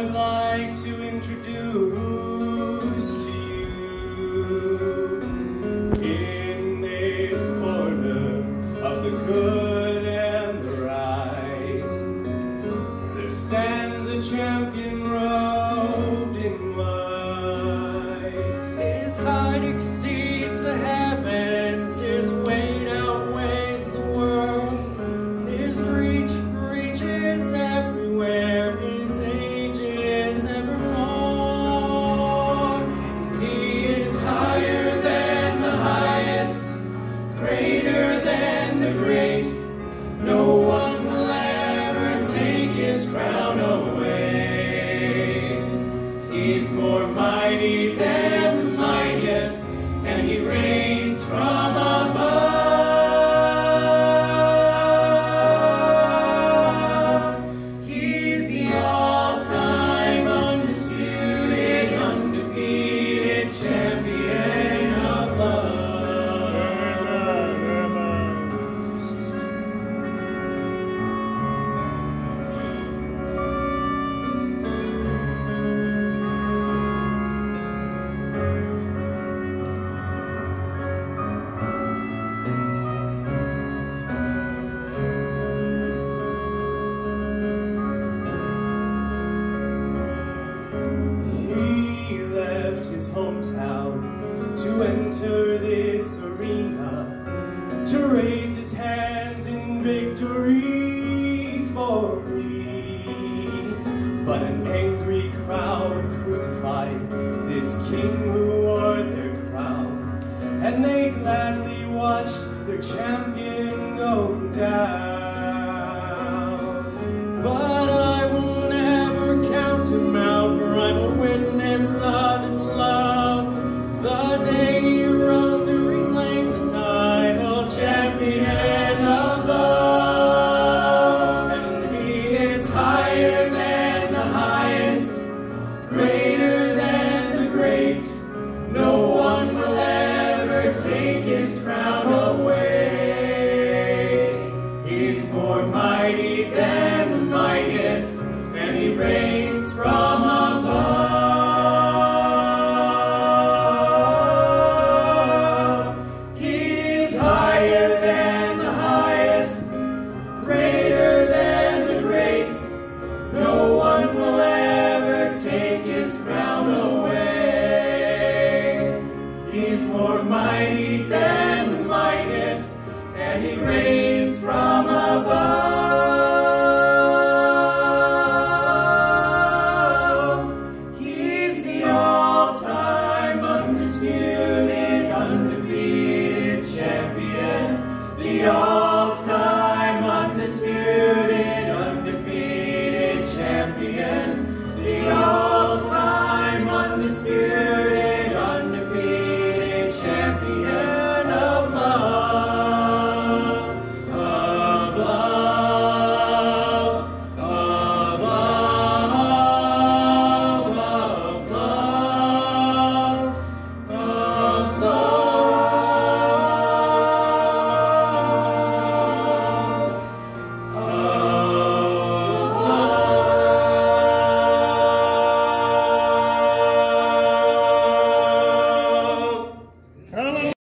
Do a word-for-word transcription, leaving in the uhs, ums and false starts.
would like to introduce to you, in this corner of the good and the right, there stands a champion robed in white. His height exceeds the heavens, his weight outweighs the world, his reach reaches everywhere, his age is evermore. He is higher than the highest, greater than the great. No one will ever take his crown away. He's more mighty than the mightiest, and he reigns from above. He's the all-time undisputed, undefeated champion of love. He left his hometown to enter this arena, to raise his hands in victory for me. But an angry crowd crucified this king who wore their crown, and they gladly watched their champion go down.